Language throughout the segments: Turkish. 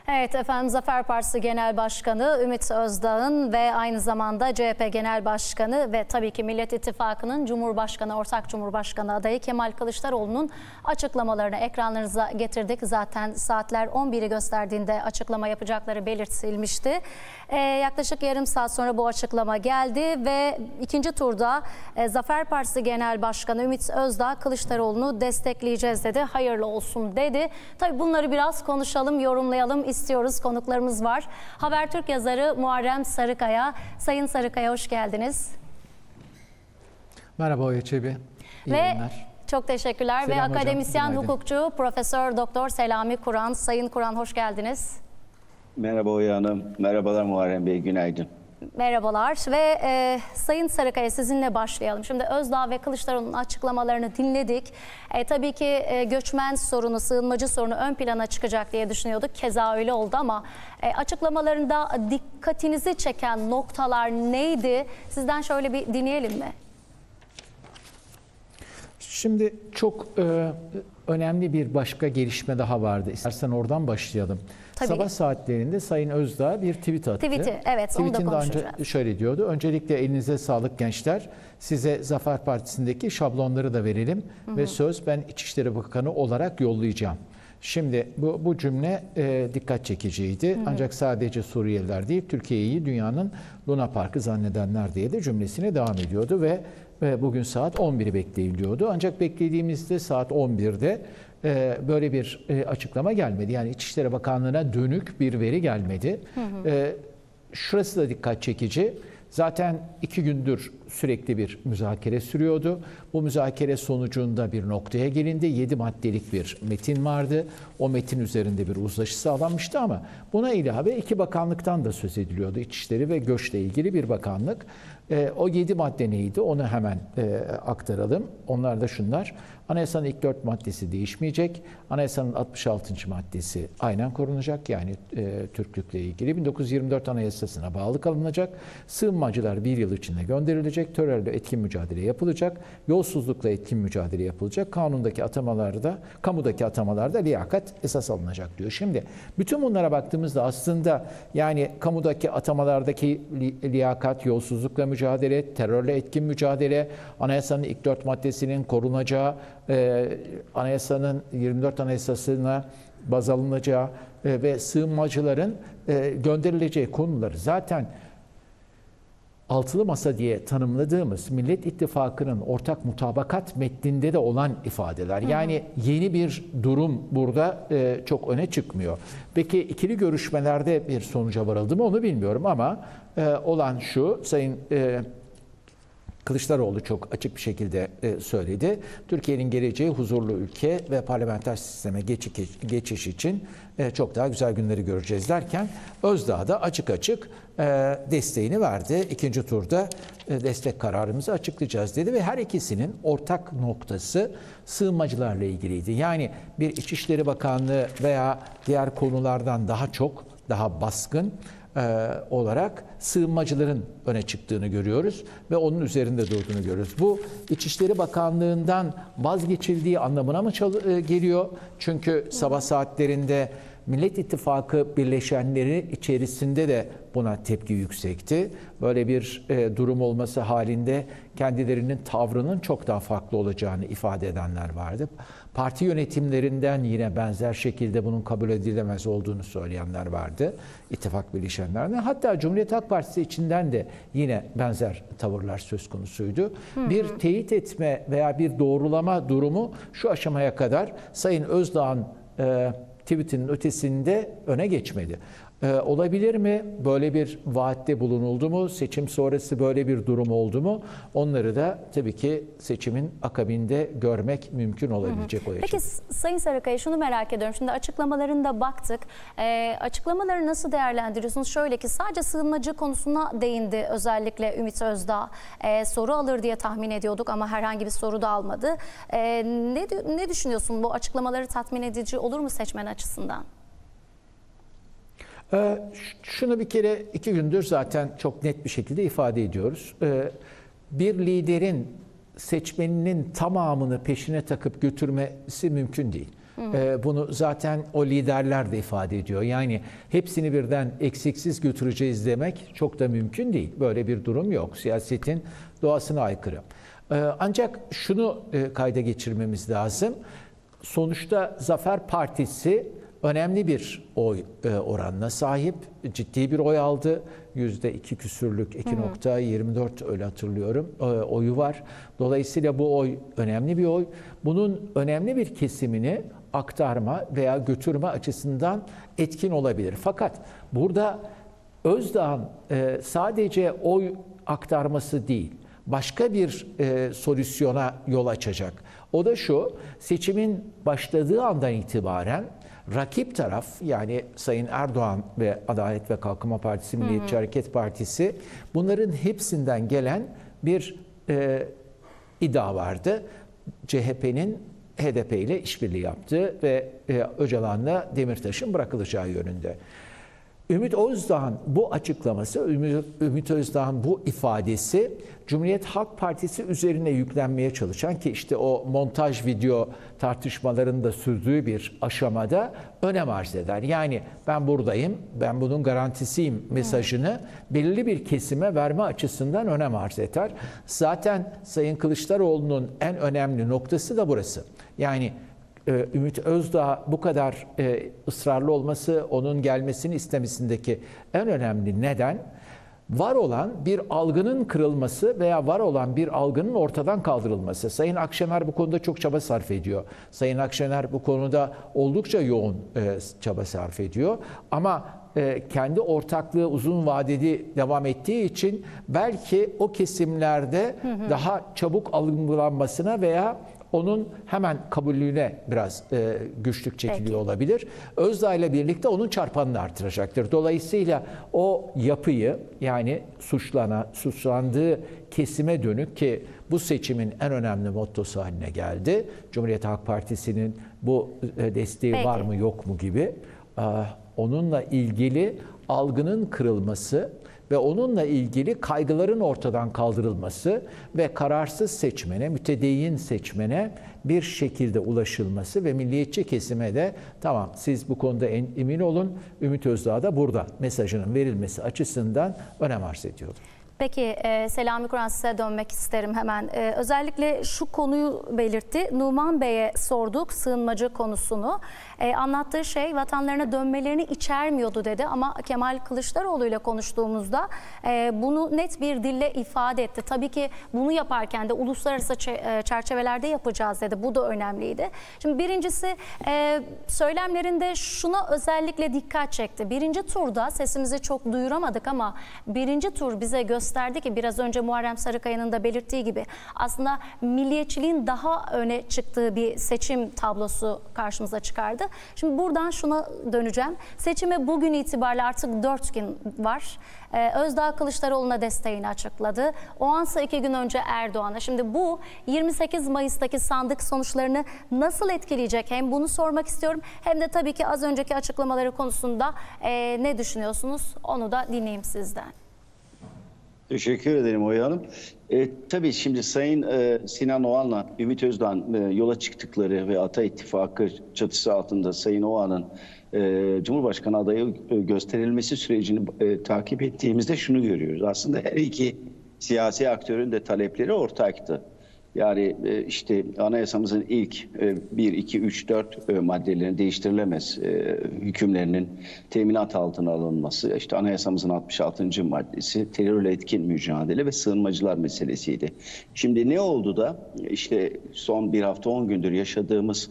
Evet efendim, Zafer Partisi Genel Başkanı Ümit Özdağ'ın ve aynı zamanda CHP Genel Başkanı ve tabii ki Millet İttifakı'nın ortak Cumhurbaşkanı adayı Kemal Kılıçdaroğlu'nun açıklamalarını ekranlarınıza getirdik. Zaten saatler 11'i gösterdiğinde açıklama yapacakları belirtilmişti. Yaklaşık yarım saat sonra bu açıklama geldi ve ikinci turda Zafer Partisi Genel Başkanı Ümit Özdağ Kılıçdaroğlu'nu destekleyeceğiz dedi. Hayırlı olsun dedi. Tabii bunları biraz konuşalım, yorumlayalım istiyoruz. Konuklarımız var. Habertürk yazarı Muharrem Sarıkaya. Sayın Sarıkaya, hoş geldiniz. Merhaba Oya Çebi. İyi günler. Çok teşekkürler. Selam ve hocam, akademisyen, günaydın. hukukçu Profesör Doktor Selami Kur'an. Sayın Kur'an, hoş geldiniz. Merhaba Oya Hanım. Merhabalar Muharrem Bey. Günaydın. Merhabalar ve Sayın Sarıkaya, sizinle başlayalım. Şimdi Özdağ ve Kılıçdaroğlu'nun açıklamalarını dinledik. Tabii ki göçmen sorunu, sığınmacı sorunu ön plana çıkacak diye düşünüyorduk. Keza öyle oldu ama açıklamalarında dikkatinizi çeken noktalar neydi? Sizden şöyle bir dinleyelim mi? Şimdi çok önemli bir başka gelişme daha vardı. İstersen oradan başlayalım. Tabii. Sabah saatlerinde Sayın Özdağ bir tweet attı. Tweet'i, evet, onu da Tweet'inde konuşacağız. şöyle diyordu. Öncelikle elinize sağlık gençler. Size Zafer Partisi'ndeki şablonları da verelim. Ve söz, ben İçişleri Bakanı olarak yollayacağım. Şimdi bu cümle dikkat çekiciydi. Ancak sadece Suriyeliler değil, Türkiye'yi dünyanın Luna Parkı zannedenler diye de cümlesine devam ediyordu ve bugün saat 11'i bekleyiliyordu. Ancak beklediğimizde saat 11'de böyle bir açıklama gelmedi. Yani İçişleri Bakanlığı'na dönük bir veri gelmedi. Şurası da dikkat çekici. Zaten 2 gündür sürekli bir müzakere sürüyordu. Bu müzakere sonucunda bir noktaya gelindi. 7 maddelik bir metin vardı. O metin üzerinde bir uzlaşı sağlanmıştı ama buna ilave 2 bakanlıktan da söz ediliyordu. İçişleri ve Göç'le ilgili bir bakanlık. O 7 madde neydi? Onu hemen aktaralım. Onlar da şunlar. Anayasanın ilk 4 maddesi değişmeyecek. Anayasanın 66. maddesi aynen korunacak. Yani Türklükle ilgili 1924 Anayasası'na bağlı kalınacak. Sığınmacılar 1 yıl içinde gönderilecek. Terörle etkin mücadele yapılacak. Yolsuzlukla etkin mücadele yapılacak. Kanundaki atamalarda, kamudaki atamalarda liyakat esas alınacak diyor. Şimdi bütün bunlara baktığımızda aslında yani kamudaki atamalardaki liyakat, yolsuzlukla mücadele, terörle etkin mücadele, anayasanın ilk 4 maddesinin korunacağı, anayasanın 24 Anayasası'na baz alınacağı ve sığınmacıların gönderileceği konuları zaten altılı masa diye tanımladığımız Millet İttifakı'nın ortak mutabakat metninde de olan ifadeler. Yani yeni bir durum burada çok öne çıkmıyor. Peki ikili görüşmelerde bir sonuca varıldı mı onu bilmiyorum ama olan şu, Sayın Kılıçdaroğlu çok açık bir şekilde söyledi. Türkiye'nin geleceği huzurlu ülke ve parlamenter sisteme geçiş için çok daha güzel günleri göreceğiz derken Özdağ da açık açık desteğini verdi. İkinci turda destek kararımızı açıklayacağız dedi ve her ikisinin ortak noktası sığınmacılarla ilgiliydi. Yani bir İçişleri Bakanlığı veya diğer konulardan daha çok, daha baskın olarak sığınmacıların öne çıktığını görüyoruz ve onun üzerinde durduğunu görüyoruz. Bu İçişleri Bakanlığı'ndan vazgeçildiği anlamına mı geliyor? Çünkü sabah saatlerinde Millet İttifakı birleşenleri içerisinde de buna tepki yüksekti. Böyle bir durum olması halinde kendilerinin tavrının çok daha farklı olacağını ifade edenler vardı. Parti yönetimlerinden yine benzer şekilde bunun kabul edilemez olduğunu söyleyenler vardı. İttifak birleşenlerden. Hatta Cumhuriyet Halk Partisi içinden de yine benzer tavırlar söz konusuydu. Bir teyit etme veya bir doğrulama durumu şu aşamaya kadar Sayın Özdağ'ın tweetinin ötesinde öne geçmedi. Olabilir mi? Böyle bir vaatte bulunuldu mu? Seçim sonrası böyle bir durum oldu mu? Onları da tabii ki seçimin akabinde görmek mümkün olabilecek o yaşam. Peki Sayın Sarıkaya, şunu merak ediyorum. Şimdi açıklamalarında baktık. Açıklamaları nasıl değerlendiriyorsunuz? Şöyle ki sadece sığınmacı konusuna değindi özellikle Ümit Özdağ. Soru alır diye tahmin ediyorduk ama herhangi bir soru da almadı. Ne düşünüyorsun? Bu açıklamaları tatmin edici olur mu seçmen açısından? Şunu bir kere 2 gündür zaten çok net bir şekilde ifade ediyoruz. Bir liderin seçmeninin tamamını peşine takıp götürmesi mümkün değil. Bunu zaten o liderler de ifade ediyor. Yani hepsini birden eksiksiz götüreceğiz demek çok da mümkün değil. Böyle bir durum yok. Siyasetin doğasına aykırı. Ancak şunu kayda geçirmemiz lazım. Sonuçta Zafer Partisi önemli bir oy oranına sahip. Ciddi bir oy aldı. %2 küsürlük, 2,24 öyle hatırlıyorum oyu var. Dolayısıyla bu oy önemli bir oy. Bunun önemli bir kesimini aktarma veya götürme açısından etkin olabilir. Fakat burada Özdağ'ın sadece oy aktarması değil, başka bir solüsyona yol açacak. O da şu: seçimin başladığı andan itibaren rakip taraf, yani Sayın Erdoğan ve Adalet ve Kalkınma Partisi, Milliyetçi Hareket Partisi, bunların hepsinden gelen bir iddia vardı. CHP'nin HDP ile işbirliği yaptığı ve Öcalan'la Demirtaş'ın bırakılacağı yönünde. Ümit Özdağ'ın bu açıklaması, Ümit Özdağ'ın bu ifadesi Cumhuriyet Halk Partisi üzerine yüklenmeye çalışan, ki işte o montaj video tartışmalarında sürdüğü bir aşamada önem arz eder. Yani ben buradayım, ben bunun garantisiyim mesajını belirli bir kesime verme açısından önem arz eder. Zaten Sayın Kılıçdaroğlu'nun en önemli noktası da burası. Yani Ümit Özdağ bu kadar ısrarlı olması, onun gelmesini istemesindeki en önemli neden, var olan bir algının kırılması veya var olan bir algının ortadan kaldırılması. Sayın Akşener bu konuda çok çaba sarf ediyor. Sayın Akşener bu konuda oldukça yoğun çaba sarf ediyor. Ama kendi ortaklığı uzun vadeli devam ettiği için belki o kesimlerde daha çabuk algılanmasına veya onun hemen kabulüne biraz güçlük çekiliyor olabilir. Özdağ ile birlikte onun çarpanını artıracaktır. Dolayısıyla o yapıyı, yani suçlandığı kesime dönük, ki bu seçimin en önemli mottosu haline geldi. Cumhuriyet Halk Partisi'nin bu desteği var mı yok mu gibi, onunla ilgili algının kırılması ve onunla ilgili kaygıların ortadan kaldırılması ve kararsız seçmene, mütedeyyin seçmene bir şekilde ulaşılması ve milliyetçi kesime de tamam siz bu konuda emin olun, Ümit Özdağ da burada mesajının verilmesi açısından önem arz ediyordu. Peki Selami Kur'an, size dönmek isterim hemen. Özellikle şu konuyu belirtti. Numan Bey'e sorduk sığınmacı konusunu. Anlattığı şey vatanlarına dönmelerini içermiyordu dedi. Ama Kemal Kılıçdaroğlu ile konuştuğumuzda bunu net bir dille ifade etti. Tabii ki bunu yaparken de uluslararası çerçevelerde yapacağız dedi. Bu da önemliydi. Şimdi birincisi, söylemlerinde şuna özellikle dikkat çekti. Birinci turda sesimizi çok duyuramadık ama birinci tur bize gösterdi ki, biraz önce Muharrem Sarıkaya'nın da belirttiği gibi, aslında milliyetçiliğin daha öne çıktığı bir seçim tablosu karşımıza çıkardı. Şimdi buradan şuna döneceğim. Seçime bugün itibariyle artık 4 gün var. Özdağ Kılıçdaroğlu'na desteğini açıkladı. O ansa 2 gün önce Erdoğan'a. Şimdi bu 28 Mayıs'taki sandık sonuçlarını nasıl etkileyecek? Hem bunu sormak istiyorum, hem de tabii ki az önceki açıklamaları konusunda ne düşünüyorsunuz? Onu da dinleyeyim sizden. Teşekkür ederim Oya Hanım. Tabii şimdi Sayın Sinan Oğan'la Ümit Özdağ'ın yola çıktıkları ve Ata İttifakı çatısı altında Sayın Oğan'ın Cumhurbaşkanı adayı gösterilmesi sürecini takip ettiğimizde şunu görüyoruz. Aslında her iki siyasi aktörün de talepleri ortaktı. Yani işte anayasamızın ilk 1, 2, 3, 4 maddelerin değiştirilemez hükümlerinin teminat altına alınması, işte anayasamızın 66. maddesi terörle etkin mücadele ve sığınmacılar meselesiydi. Şimdi ne oldu da işte son bir hafta 10 gündür yaşadığımız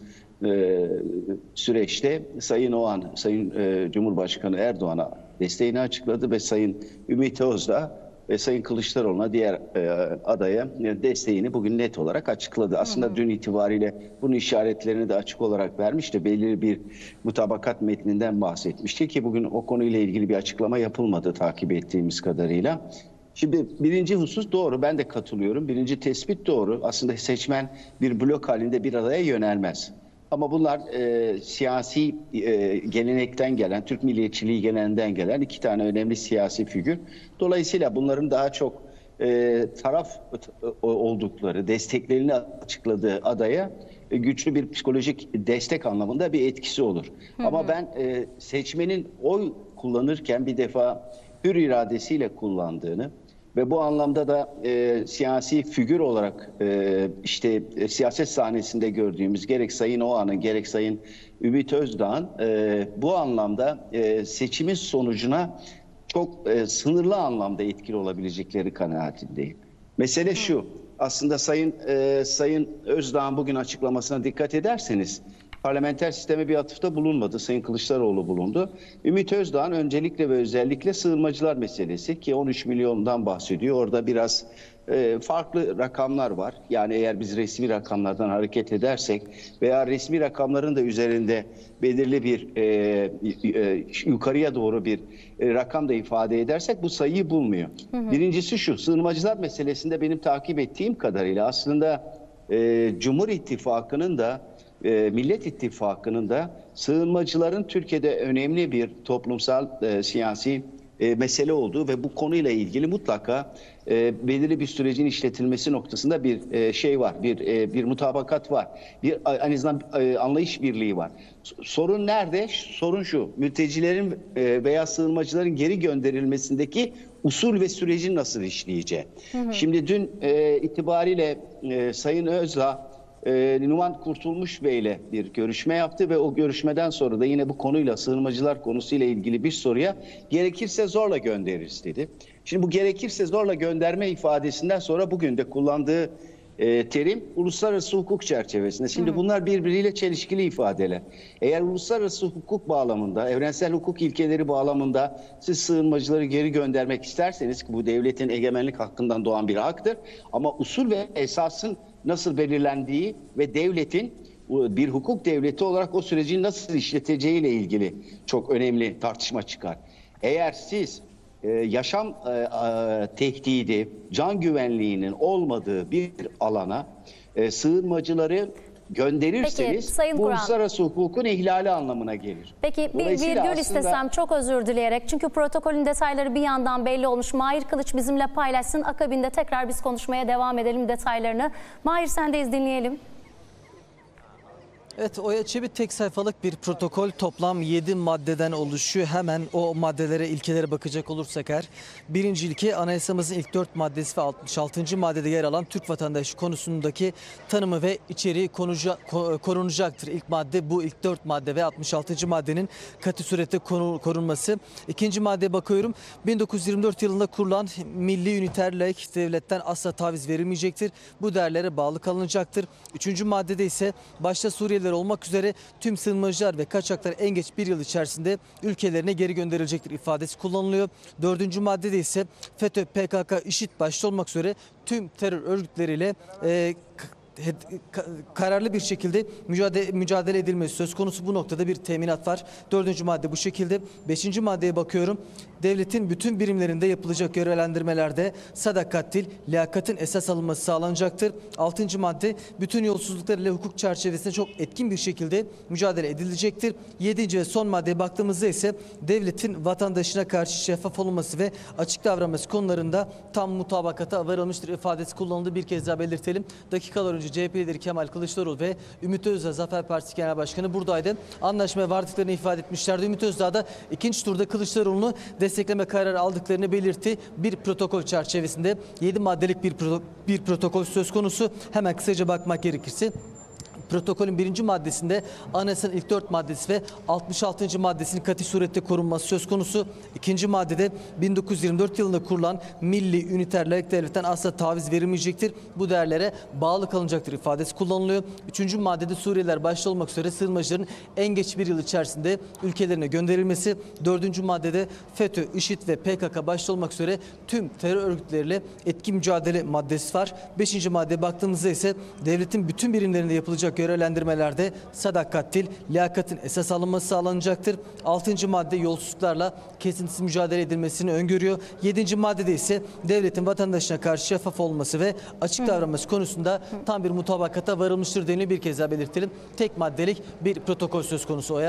süreçte Sayın Oğan, Sayın Cumhurbaşkanı Erdoğan'a desteğini açıkladı ve Sayın Ümit Özdağ ve Sayın Kılıçdaroğlu'na, diğer adaya desteğini bugün net olarak açıkladı. Aslında dün itibariyle bunun işaretlerini de açık olarak vermişti. Belirli bir mutabakat metninden bahsetmişti ki bugün o konuyla ilgili bir açıklama yapılmadı takip ettiğimiz kadarıyla. Şimdi birinci husus doğru, ben de katılıyorum. Birinci tespit doğru. Aslında seçmen bir blok halinde bir adaya yönelmez. Ama bunlar siyasi gelenekten gelen, Türk milliyetçiliği geleneğinden gelen iki tane önemli siyasi figür. Dolayısıyla bunların daha çok taraf oldukları, desteklerini açıkladığı adaya güçlü bir psikolojik destek anlamında bir etkisi olur. Ama ben seçmenin oy kullanırken bir defa hür iradesiyle kullandığını ve bu anlamda da siyasi figür olarak siyaset sahnesinde gördüğümüz gerek Sayın Oğan'ın gerek Sayın Ümit Özdağ'ın bu anlamda seçimin sonucuna çok sınırlı anlamda etkili olabilecekleri kanaatindeyim. Mesele şu, aslında Sayın Özdağ'ın bugün açıklamasına dikkat ederseniz parlamenter sisteme bir atıfta bulunmadı. Sayın Kılıçdaroğlu bulundu. Ümit Özdağ'ın öncelikle ve özellikle sığınmacılar meselesi ki 13 milyondan bahsediyor. Orada biraz farklı rakamlar var. Yani eğer biz resmi rakamlardan hareket edersek veya resmi rakamların da üzerinde belirli bir yukarıya doğru bir rakam da ifade edersek bu sayıyı bulmuyor. Birincisi şu, sığınmacılar meselesinde benim takip ettiğim kadarıyla aslında Cumhur İttifakı'nın da Millet İttifakı'nın da sığınmacıların Türkiye'de önemli bir toplumsal siyasi mesele olduğu ve bu konuyla ilgili mutlaka belirli bir sürecin işletilmesi noktasında bir şey var, bir mutabakat var, bir en azından anlayış birliği var. Sorun nerede? Sorun şu: mültecilerin veya sığınmacıların geri gönderilmesindeki usul ve süreci nasıl işleyeceği. Şimdi dün itibariyle Sayın Özdağ Numan Kurtulmuş Bey'le bir görüşme yaptı ve o görüşmeden sonra da yine bu konuyla, sığınmacılar konusuyla ilgili bir soruya gerekirse zorla göndeririz dedi. Şimdi bu gerekirse zorla gönderme ifadesinden sonra bugün de kullandığı terim uluslararası hukuk çerçevesinde. Şimdi bunlar birbiriyle çelişkili ifadeler. Eğer uluslararası hukuk bağlamında, evrensel hukuk ilkeleri bağlamında siz sığınmacıları geri göndermek isterseniz ki bu devletin egemenlik hakkından doğan bir haktır. Ama usul ve esasın nasıl belirlendiği ve devletin bir hukuk devleti olarak o süreci nasıl işleteceği ile ilgili çok önemli tartışma çıkar. Eğer siz yaşam tehdidi, can güvenliğinin olmadığı bir alana sığınmacıları gönderirseniz bu uluslararası hukukun ihlali anlamına gelir. Peki bir virgül istesem, çok özür dileyerek, çünkü protokolün detayları bir yandan belli olmuş. Mahir Kılıç bizimle paylaşsın, akabinde tekrar biz konuşmaya devam edelim detaylarını. Mahir, sendeyiz, dinleyelim. Evet, Oya Çebi tek sayfalık bir protokol, toplam 7 maddeden oluşuyor. Hemen o maddelere, ilkelere bakacak olursak eğer. Birinci ilke, anayasamızın ilk 4 maddesi ve 66. maddede yer alan Türk vatandaşı konusundaki tanımı ve içeriği korunacaktır. İlk madde bu, ilk 4 madde ve 66. maddenin katı surette korunması. İkinci maddeye bakıyorum. 1924 yılında kurulan milli üniter laik devletten asla taviz verilmeyecektir. Bu değerlere bağlı kalınacaktır. Üçüncü maddede ise başta Suriyeliler olmak üzere tüm sığınmacılar ve kaçaklar en geç bir yıl içerisinde ülkelerine geri gönderilecektir ifadesi kullanılıyor. Dördüncü maddede ise FETÖ, PKK, IŞİD başta olmak üzere tüm terör örgütleriyle kararlı bir şekilde mücadele edilmesi söz konusu. Bu noktada bir teminat var. Dördüncü madde bu şekilde. Beşinci maddeye bakıyorum. Devletin bütün birimlerinde yapılacak görevlendirmelerde sadakatil, liyakatın esas alınması sağlanacaktır. Altıncı madde, bütün yolsuzluklar ile hukuk çerçevesinde çok etkin bir şekilde mücadele edilecektir. Yedinci ve son maddeye baktığımızda ise devletin vatandaşına karşı şeffaf olması ve açık davranması konularında tam mutabakata varılmıştır ifadesi kullanıldı. Bir kez daha belirtelim. Dakikalar önce CHP lideri Kemal Kılıçdaroğlu ve Ümit Özdağ, Zafer Partisi Genel Başkanı buradaydı. Anlaşmaya vardıklarını ifade etmişlerdi. Ümit Özdağ da ikinci turda Kılıçdaroğlu'nu destekleme kararı aldıklarını belirtti. Bir protokol çerçevesinde 7 maddelik bir protokol söz konusu. Hemen kısaca bakmak gerekirse, protokolün birinci maddesinde anayasanın ilk 4 maddesi ve 66. maddesinin katı surette korunması söz konusu. İkinci maddede 1924 yılında kurulan milli üniter laik devletten asla taviz verilmeyecektir. Bu değerlere bağlı kalınacaktır ifadesi kullanılıyor. Üçüncü maddede Suriyeliler başta olmak üzere sığınmacıların en geç bir yıl içerisinde ülkelerine gönderilmesi. Dördüncü maddede FETÖ, IŞİD ve PKK başta olmak üzere tüm terör örgütleriyle etkin mücadele maddesi var. Beşinci maddeye baktığımızda ise devletin bütün birimlerinde yapılacak görevlendirmelerde sadakatil, liyakatın esas alınması sağlanacaktır. 6. madde yolsuzluklarla kesintisiz mücadele edilmesini öngörüyor. 7. maddede ise devletin vatandaşına karşı şeffaf olması ve açık davranması konusunda tam bir mutabakata varılmıştır deniliyor. Bir kez daha belirtelim. Tek maddelik bir protokol söz konusu Oya.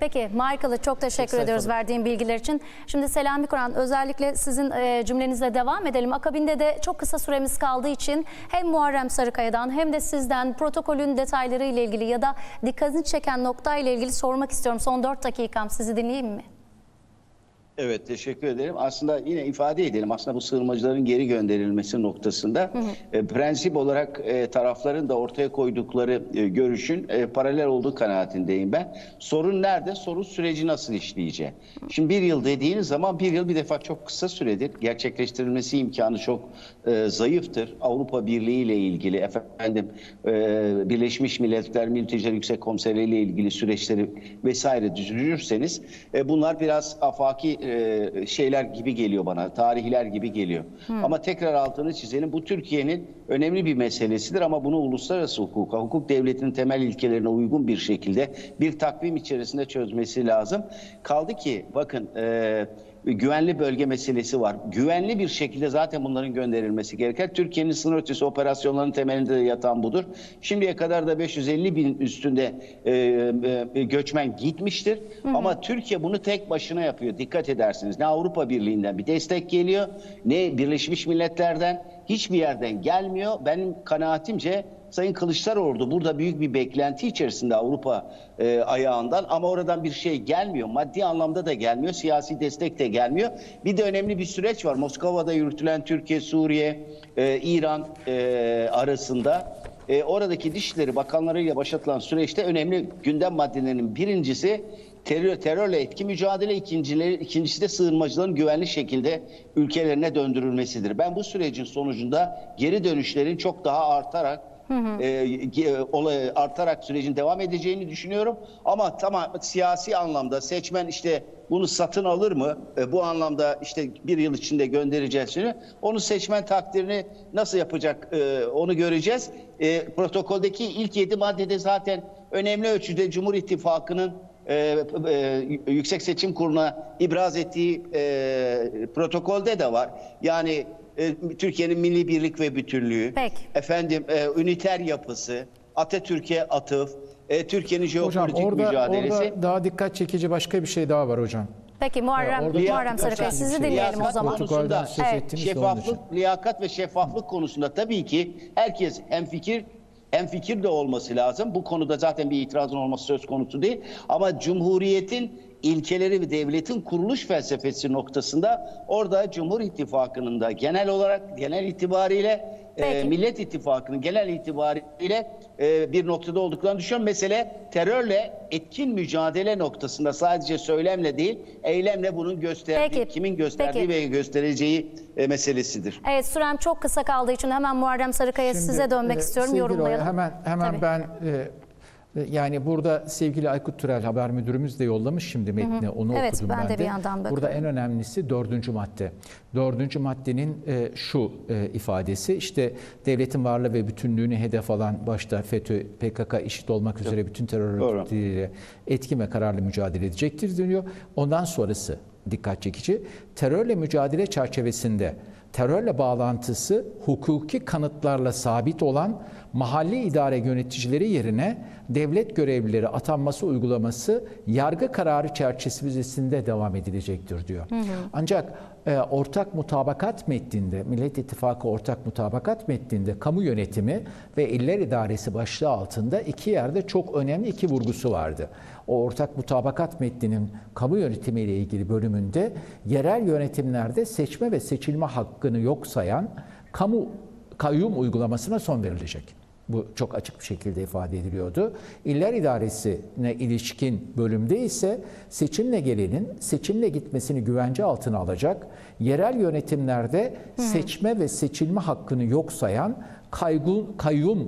Peki Michael'a çok teşekkür ediyoruz verdiğin bilgiler için. Şimdi Selami Kur'an, özellikle sizin cümlenizle devam edelim. Akabinde de çok kısa süremiz kaldığı için hem Muharrem Sarıkaya'dan hem de sizden protokolün detayları ile ilgili ya da dikkatini çeken nokta ile ilgili sormak istiyorum. Son 4 dakikam, sizi dinleyeyim mi? Evet, teşekkür ederim. Aslında yine ifade edelim. Aslında bu sığınmacıların geri gönderilmesi noktasında prensip olarak tarafların da ortaya koydukları görüşün paralel olduğu kanaatindeyim ben. Sorun nerede? Sorun süreci nasıl işleyeceği. Şimdi bir yıl dediğiniz zaman bir yıl bir defa çok kısa süredir. Gerçekleştirilmesi imkanı çok zayıftır. Avrupa Birliği ile ilgili Birleşmiş Milletler Mülteciler Yüksek Komiseri ile ilgili süreçleri vesaire düşünürseniz bunlar biraz afaki şeyler gibi geliyor bana, tarihler gibi geliyor. Ama tekrar altını çizelim, bu Türkiye'nin önemli bir meselesidir ama bunu uluslararası hukuka, hukuk devletinin temel ilkelerine uygun bir şekilde bir takvim içerisinde çözmesi lazım. Kaldı ki bakın güvenli bölge meselesi var. Güvenli bir şekilde zaten bunların gönderilmesi gerekir. Türkiye'nin sınır ötesi operasyonlarının temelinde de yatan budur. Şimdiye kadar da 550 bin üstünde göçmen gitmiştir. Ama Türkiye bunu tek başına yapıyor. Dikkat edersiniz. Ne Avrupa Birliği'nden bir destek geliyor, ne Birleşmiş Milletler'den, hiçbir yerden gelmiyor. Benim kanaatimce Sayın Kılıçdaroğlu burada büyük bir beklenti içerisinde Avrupa ayağından, ama oradan bir şey gelmiyor. Maddi anlamda da gelmiyor, siyasi destek de gelmiyor. Bir de önemli bir süreç var. Moskova'da yürütülen Türkiye, Suriye, İran arasında oradaki Dışişleri Bakanlarıyla başlatılan süreçte önemli gündem maddelerinin birincisi terörle etki mücadele, ikincisi de sığınmacıların güvenli şekilde ülkelerine döndürülmesidir. Ben bu sürecin sonucunda geri dönüşlerin çok daha artarak sürecin devam edeceğini düşünüyorum. Ama tamam, siyasi anlamda seçmen işte bunu satın alır mı? Bu anlamda işte bir yıl içinde göndereceğiz. Onu seçmen takdirini nasıl yapacak onu göreceğiz. Protokoldeki ilk 7 maddede zaten önemli ölçüde Cumhur İttifakı'nın Yüksek Seçim Kurulu'na ibraz ettiği protokolde de var. Yani Türkiye'nin milli birlik ve bütünlüğü, üniter yapısı, Atatürk'e atıf, Türkiye'nin jeopolitik mücadelesi. Orada daha dikkat çekici başka bir şey daha var hocam. Peki Muharrem Sarıkaya, sizi dinleyelim o zaman. Konusunda, liyakat ve şeffaflık konusunda tabii ki herkes hemfikir de olması lazım. Bu konuda zaten bir itirazın olması söz konusu değil. Ama Cumhuriyet'in ilkeleri ve devletin kuruluş felsefesi noktasında orada Cumhur İttifakı'nın da genel itibariyle Millet İttifakı'nın genel itibariyle bir noktada olduklarını düşünüyorum. Mesele terörle etkin mücadele noktasında sadece söylemle değil, eylemle bunun kimin gösterdiği ve göstereceği meselesidir. Evet, sürem çok kısa kaldığı için hemen Muharrem Sarıkaya size dönmek istiyorum. Yorumlayalım. Hemen ben yani burada sevgili Aykut Türel haber müdürümüz de yollamış şimdi metni, onu okudum ben de. Evet, ben de bir yandan bakıyorum. Burada en önemlisi 4. madde. 4. maddenin şu ifadesi, işte devletin varlığı ve bütünlüğünü hedef alan başta FETÖ, PKK, IŞİD olmak üzere bütün terör örgütleriyle etkin ve kararlı mücadele edecektir deniyor. Ondan sonrası dikkat çekici. Terörle mücadele çerçevesinde terörle bağlantısı hukuki kanıtlarla sabit olan mahalli idare yöneticileri yerine devlet görevlileri atanması uygulaması yargı kararı çerçevesinde devam edilecektir diyor. Ancak ortak mutabakat metninde, Millet İttifakı ortak mutabakat metninde kamu yönetimi ve iller idaresi başlığı altında iki yerde çok önemli iki vurgusu vardı. O ortak mutabakat metninin kamu yönetimi ile ilgili bölümünde yerel yönetimlerde seçme ve seçilme hakkını yok sayan kayyum uygulamasına son verilecek. Bu çok açık bir şekilde ifade ediliyordu. İller idaresine ilişkin bölümde ise seçimle gelenin seçimle gitmesini güvence altına alacak, yerel yönetimlerde seçme ve seçilme hakkını yok sayan kayyum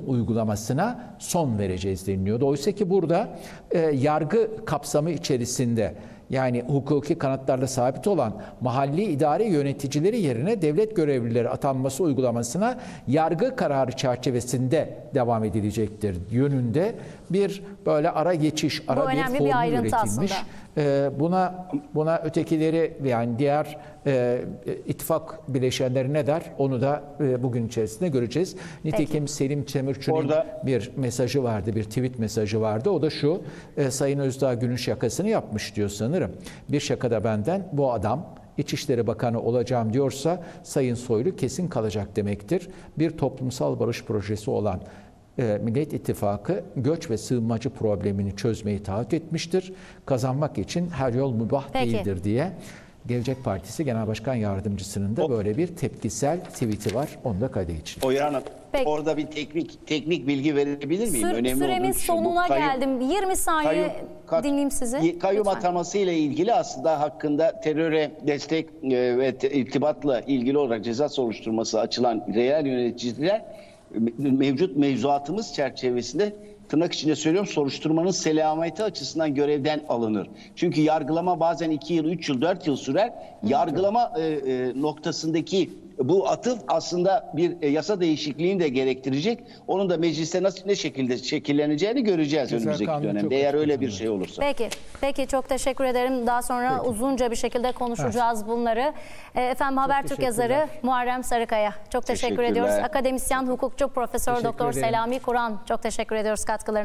uygulamasına son vereceğiz deniliyordu. Oysa ki burada yargı kapsamı içerisinde yani hukuki kanatlarla sabit olan mahalli idare yöneticileri yerine devlet görevlileri atanması uygulamasına yargı kararı çerçevesinde devam edilecektir yönünde bir böyle ara geçiş, ara bir önemli bir formül ayrıntı üretilmiş. Buna ötekileri yani diğer ittifak bileşenleri ne der onu da bugün içerisinde göreceğiz. Nitekim Selim Temürçü'nün bir mesajı vardı, bir tweet mesajı vardı. O da şu: Sayın Özdağ günün şakasını yapmış diyor sanırım. Bir şaka da benden, bu adam İçişleri Bakanı olacağım diyorsa Sayın Soylu kesin kalacak demektir. Bir toplumsal barış projesi olan Millet İttifakı göç ve sığınmacı problemini çözmeyi taahhüt etmiştir. Kazanmak için her yol mübah değildir diye. Gelecek Partisi Genel Başkan Yardımcısının da böyle bir tepkisel tweet'i var. Onu da kayda geçin. Oya Hanım, orada bir teknik bilgi verebilir miyim? Önemli Süremiz sonuna geldim. 20 saniye dinleyeyim sizi. Kayyum ataması ile ilgili aslında hakkında teröre destek ve irtibatla ilgili olarak ceza soruşturması açılan reel yöneticiler mevcut mevzuatımız çerçevesinde, tırnak içinde söylüyorum, soruşturmanın selameti açısından görevden alınır. Çünkü yargılama bazen 2 yıl, 3 yıl, 4 yıl sürer. Yargılama noktasındaki bu atıf aslında bir yasa değişikliğini de gerektirecek. Onun da mecliste ne şekilde şekilleneceğini göreceğiz önümüzdeki dönemde. Eğer öyle bir şey olursa. Peki çok teşekkür ederim. Daha sonra uzunca bir şekilde konuşacağız bunları. Efendim Habertürk yazarı Muharrem Sarıkaya. Çok teşekkür ediyoruz. Akademisyen, hukukçu, Profesör Doktor Selami Kur'an. Çok teşekkür ediyoruz katkılarınız